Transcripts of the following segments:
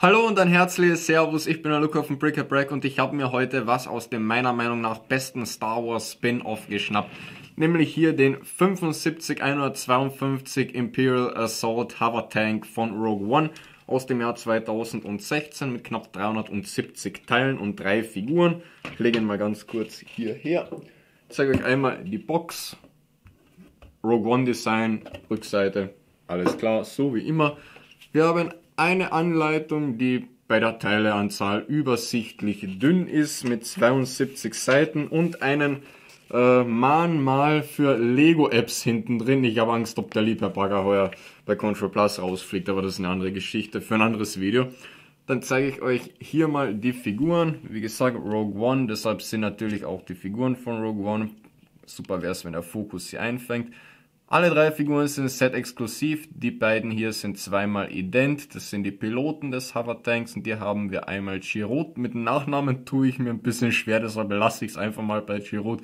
Hallo und ein herzliches Servus, ich bin der Luca von Brick a Brack und ich habe mir heute was aus dem meiner Meinung nach besten Star Wars Spin-Off geschnappt. Nämlich hier den 75152 Imperial Assault Hover Tank von Rogue One aus dem Jahr 2016 mit knapp 370 Teilen und 3 Figuren. Ich lege ihn mal ganz kurz hierher. Ich zeige euch einmal die Box. Rogue One Design, Rückseite, alles klar, so wie immer. Wir haben eine Anleitung, die bei der Teileanzahl übersichtlich dünn ist, mit 72 Seiten und einen Mahnmal für Lego-Apps hinten drin. Ich habe Angst, ob der Liebherr heuer bei Control Plus rausfliegt, aber das ist eine andere Geschichte für ein anderes Video. Dann zeige ich euch hier mal die Figuren. Wie gesagt, Rogue One, deshalb sind natürlich auch die Figuren von Rogue One. Super wäre es, wenn der Fokus sie einfängt. Alle 3 Figuren sind set-exklusiv, die beiden hier sind zweimal ident, das sind die Piloten des Hover-Tanks und hier haben wir einmal Chirrut. Mit dem Nachnamen tue ich mir ein bisschen schwer, deshalb lasse ich es einfach mal bei Chirrut.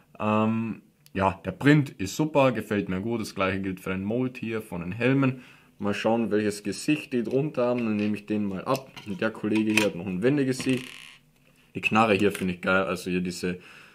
Ja, der Print ist super, gefällt mir gut, das gleiche gilt für den Mold hier von den Helmen. Mal schauen, welches Gesicht die drunter haben, dann nehme ich den mal ab. Und der Kollege hier hat noch ein Wendegesicht. Die Knarre hier finde ich geil, also hier diese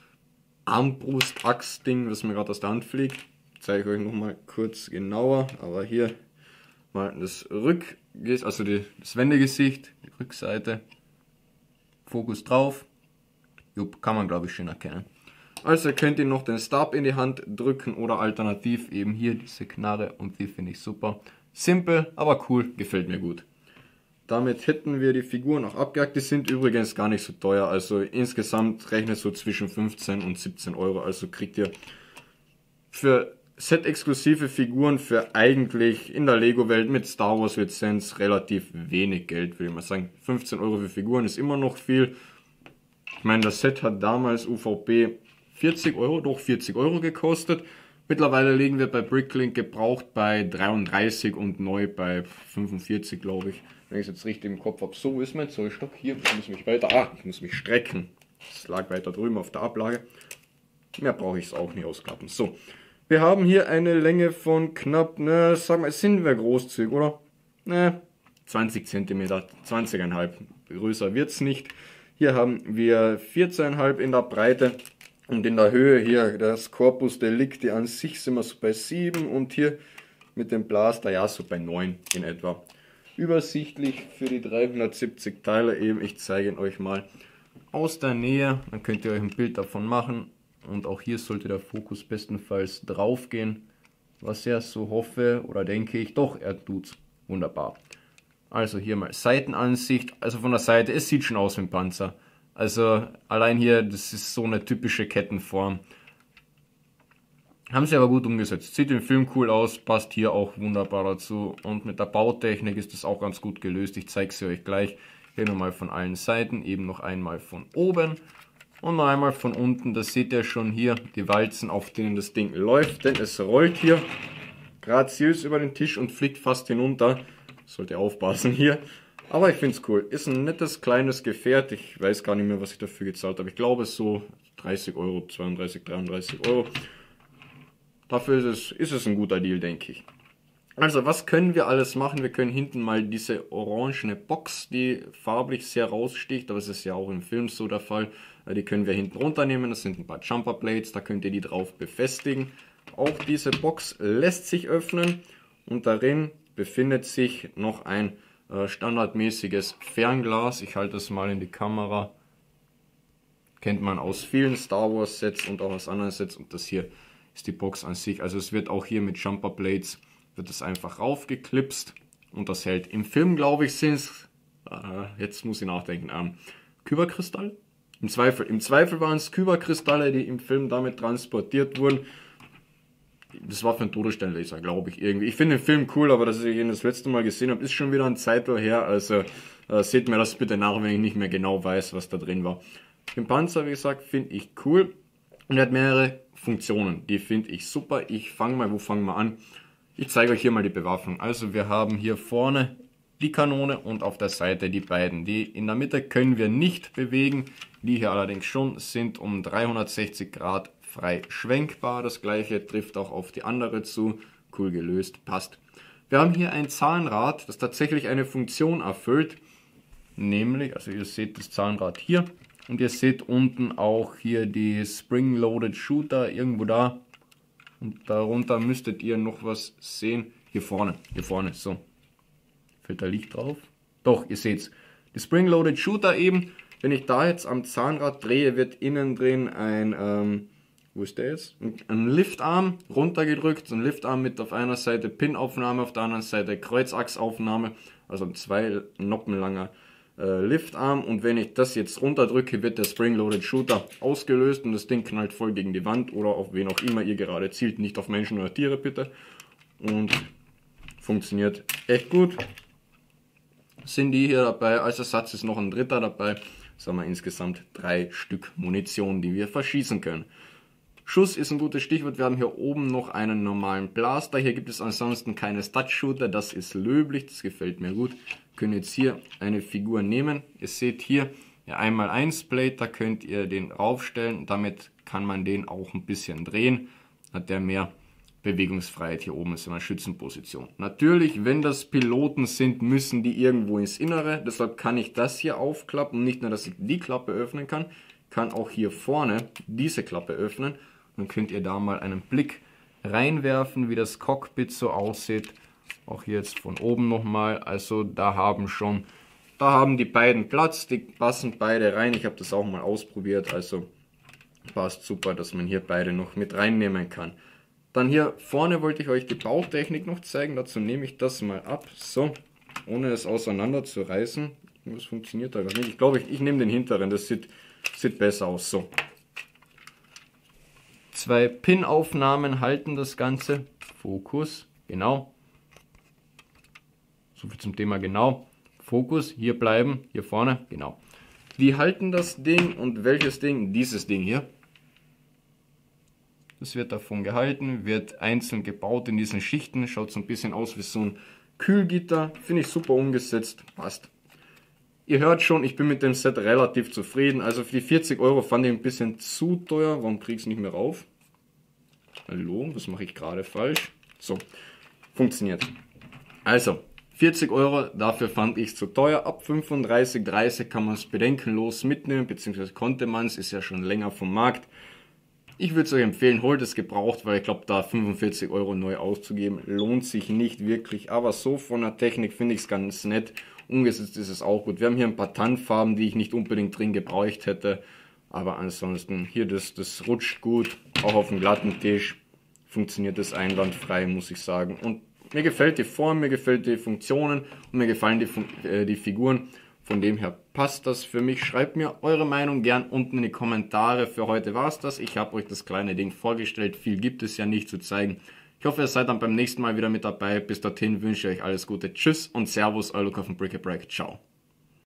Armbrust-Axt-Ding, was mir gerade aus der Hand fliegt. Zeige ich euch nochmal kurz genauer, aber hier mal das also das Wendegesicht, die Rückseite, Fokus drauf, jupp, kann man glaube ich schön erkennen. Also könnt ihr noch den Stab in die Hand drücken oder alternativ eben hier diese Knarre und die finde ich super. Simpel, aber cool, gefällt mir gut. Damit hätten wir die Figuren auch abgehakt, die sind übrigens gar nicht so teuer, also insgesamt rechnet so zwischen 15 und 17 Euro, also kriegt ihr für set-exklusive Figuren für eigentlich in der Lego-Welt mit Star Wars Lizenz relativ wenig Geld, würde ich mal sagen. 15 Euro für Figuren ist immer noch viel. Ich meine, das Set hat damals UVP 40 Euro, doch 40 Euro gekostet. Mittlerweile liegen wir bei Bricklink gebraucht bei 33 und neu bei 45, glaube ich. Wenn ich es jetzt richtig im Kopf habe. So ist mein Zollstock. Hier, ich muss mich ich muss mich strecken. Das lag weiter drüben auf der Ablage. Mehr brauche ich es auch nicht ausklappen. So. Wir haben hier eine Länge von knapp, sagen wir, sind wir großzügig, oder? 20 cm, 20,5. Größer wird es nicht. Hier haben wir 14,5 in der Breite und in der Höhe hier das Corpus Delicti an sich sind wir so bei 7 und hier mit dem Blaster, ja, so bei 9 in etwa. Übersichtlich für die 370 Teile eben, ich zeige ihn euch mal aus der Nähe, dann könnt ihr euch ein Bild davon machen. Und auch hier sollte der Fokus bestenfalls drauf gehen, was ich so hoffe oder denke ich. Doch, er tut's. Wunderbar. Also hier mal Seitenansicht. Also von der Seite, es sieht schon aus wie ein Panzer. Also allein hier, das ist so eine typische Kettenform. Haben sie aber gut umgesetzt. Sieht im Film cool aus, passt hier auch wunderbar dazu. Und mit der Bautechnik ist das auch ganz gut gelöst. Ich zeige sie euch gleich. Hier nochmal von allen Seiten, eben noch einmal von oben. Und noch einmal von unten, das seht ihr schon hier, die Walzen, auf denen das Ding läuft, denn es rollt hier graziös über den Tisch und fliegt fast hinunter. Sollte aufpassen hier. Aber ich finde es cool. Ist ein nettes kleines Gefährt. Ich weiß gar nicht mehr, was ich dafür gezahlt habe. Ich glaube, es so 30 Euro, 32, 33 Euro. Dafür ist es ein guter Deal, denke ich. Also, was können wir alles machen? Wir können hinten mal diese orangene Box, die farblich sehr raussticht, aber es ist ja auch im Film so der Fall. Die können wir hinten runternehmen, das sind ein paar Jumper Plates, da könnt ihr die drauf befestigen. Auch diese Box lässt sich öffnen und darin befindet sich noch ein standardmäßiges Fernglas. Ich halte es mal in die Kamera. Kennt man aus vielen Star Wars Sets und auch aus anderen Sets und das hier ist die Box an sich. Also es wird auch hier mit Jumper Plates wird es einfach raufgeklipst und das hält. Im Film, glaube ich, sind es, jetzt muss ich nachdenken, Kyberkristalle? Im Zweifel waren es Kyberkristalle, die im Film damit transportiert wurden. Das war für einen Todessternlaser, glaube ich, irgendwie. Ich finde den Film cool, aber dass ich ihn das letzte Mal gesehen habe, ist schon wieder ein Zeitl her. Also seht mir das bitte nach, wenn ich nicht mehr genau weiß, was da drin war. Den Panzer, wie gesagt, finde ich cool. Und er hat mehrere Funktionen, die finde ich super. Wo fangen wir an? Ich zeige euch hier mal die Bewaffnung. Also wir haben hier vorne die Kanone und auf der Seite die beiden. Die in der Mitte können wir nicht bewegen, die hier allerdings schon sind um 360 Grad frei schwenkbar. Das gleiche trifft auch auf die andere zu. Cool gelöst, passt. Wir haben hier ein Zahnrad, das tatsächlich eine Funktion erfüllt. nämlich, also ihr seht das Zahnrad hier und ihr seht unten auch hier die Spring-Loaded Shooter irgendwo da und darunter müsstet ihr noch was sehen, hier vorne, so, fällt da Licht drauf? Doch, ihr seht's, die Spring-Loaded Shooter eben, wenn ich da jetzt am Zahnrad drehe, wird innen drin ein, wo ist der jetzt? Ein Liftarm runtergedrückt, so ein Liftarm mit auf einer Seite Pin-Aufnahme, auf der anderen Seite Kreuzachsaufnahme, also ein 2 Noppen langer Liftarm, und wenn ich das jetzt runterdrücke, wird der Spring-Loaded Shooter ausgelöst und das Ding knallt voll gegen die Wand oder auf wen auch immer ihr gerade zielt, nicht auf Menschen oder Tiere bitte, und funktioniert echt gut. Sind die hier dabei, als Ersatz ist noch ein dritter dabei, das haben wir insgesamt 3 Stück Munition, die wir verschießen können. Schuss ist ein gutes Stichwort. Wir haben hier oben noch einen normalen Blaster. Hier gibt es ansonsten keine Stud-Shooter. Das ist löblich, das gefällt mir gut. Wir können jetzt hier eine Figur nehmen. Ihr seht hier ja, 1x1 Plate, da könnt ihr den raufstellen. Damit kann man den auch ein bisschen drehen. Hat der mehr Bewegungsfreiheit hier oben in einer Schützenposition. Natürlich, wenn das Piloten sind, müssen die irgendwo ins Innere. Deshalb kann ich das hier aufklappen. Nicht nur, dass ich die Klappe öffnen kann, kann auch hier vorne diese Klappe öffnen. Dann könnt ihr da mal einen Blick reinwerfen, wie das Cockpit so aussieht. Auch hier jetzt von oben nochmal. Also da haben die beiden Platz, die passen beide rein. Ich habe das auch mal ausprobiert, also passt super, dass man hier beide noch mit reinnehmen kann. Dann hier vorne wollte ich euch die Bautechnik noch zeigen. Dazu nehme ich das mal ab, so, ohne es auseinander zu reißen. Das funktioniert da gar nicht. Ich glaube, ich nehme den hinteren, das sieht besser aus, so. 2 Pin-Aufnahmen halten das Ganze. Fokus, genau. So viel zum Thema genau. Fokus, hier bleiben, hier vorne, genau. Die halten das Ding, und welches Ding? Dieses Ding hier. Das wird davon gehalten, wird einzeln gebaut in diesen Schichten. Schaut so ein bisschen aus wie so ein Kühlgitter. Finde ich super umgesetzt, passt. Ihr hört schon, ich bin mit dem Set relativ zufrieden. Also für die 40 Euro fand ich ein bisschen zu teuer. Warum kriege ich es nicht mehr rauf? Hallo, das mache ich gerade falsch. So, funktioniert. Also, 40 Euro, dafür fand ich es zu teuer. Ab 35, 30 kann man es bedenkenlos mitnehmen, beziehungsweise konnte man es, ist ja schon länger vom Markt. Ich würde es euch empfehlen, holt es gebraucht, weil ich glaube, da 45 Euro neu auszugeben, lohnt sich nicht wirklich. Aber so von der Technik finde ich es ganz nett. Umgesetzt ist es auch gut. Wir haben hier ein paar Tannfarben, die ich nicht unbedingt drin gebraucht hätte. Aber ansonsten, hier das rutscht gut. Auch auf dem glatten Tisch funktioniert das einwandfrei, muss ich sagen. Und mir gefällt die Form, mir gefällt die Funktionen und mir gefallen die Figuren. Von dem her passt das für mich. Schreibt mir eure Meinung gern unten in die Kommentare. Für heute war es das. Ich habe euch das kleine Ding vorgestellt. Viel gibt es ja nicht zu zeigen. Ich hoffe, ihr seid dann beim nächsten Mal wieder mit dabei. Bis dorthin wünsche ich euch alles Gute. Tschüss und Servus, euer Luca von Brick a Brack. Ciao.